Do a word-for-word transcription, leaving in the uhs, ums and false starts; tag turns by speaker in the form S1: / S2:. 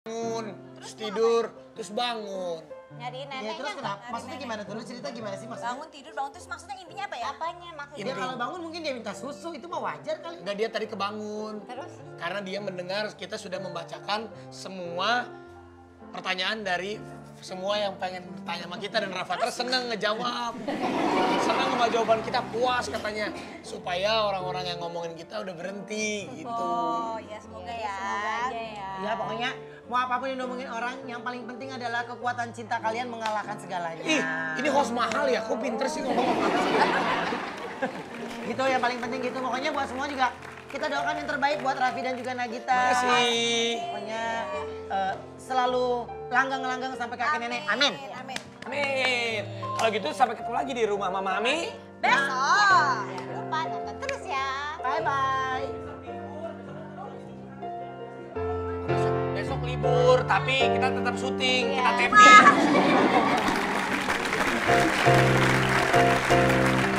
S1: bangun, terus tidur, terus bangun.
S2: Nyariin
S3: Ya
S2: neneknya
S3: terus
S2: nggak?
S3: kenapa? Maksudnya gimana tuh? Lu cerita gimana sih maksudnya?
S4: Bangun tidur, bangun terus maksudnya intinya apa ya?
S2: Apanya maksudnya?
S3: Dia kalau bangun mungkin dia minta susu, itu mah wajar kali.
S1: Enggak, dia tadi kebangun.
S2: Terus?
S1: Karena dia mendengar kita sudah membacakan semua pertanyaan dari semua yang pengen bertanya sama kita dan Rafathar seneng ngejawab. Seneng sama jawaban kita, puas katanya. Supaya orang-orang yang ngomongin kita udah berhenti gitu.
S4: Oh ya semoga ya.
S2: Semoga aja ya.
S3: Ya pokoknya mau apapun yang diomongin orang, yang paling penting adalah kekuatan cinta kalian mengalahkan segalanya.
S1: Ih, ini host mahal ya, kok pinter sih ngomong.
S3: Gitu yang paling penting gitu. Pokoknya buat semua juga kita doakan yang terbaik buat Raffi dan juga Nagita.
S1: Makasih.
S3: Pokoknya eh, selalu langgang-langgang sampai kakek nenek. Amin.
S4: Amin.
S1: Amin. Kalau gitu sampai ketemu lagi di rumah Mama Ami.
S4: Besok.
S2: Jangan lupa nonton terus ya.
S3: Bye-bye.
S1: Besok libur, tapi kita tetap syuting,
S2: Iya.
S1: kita tapping.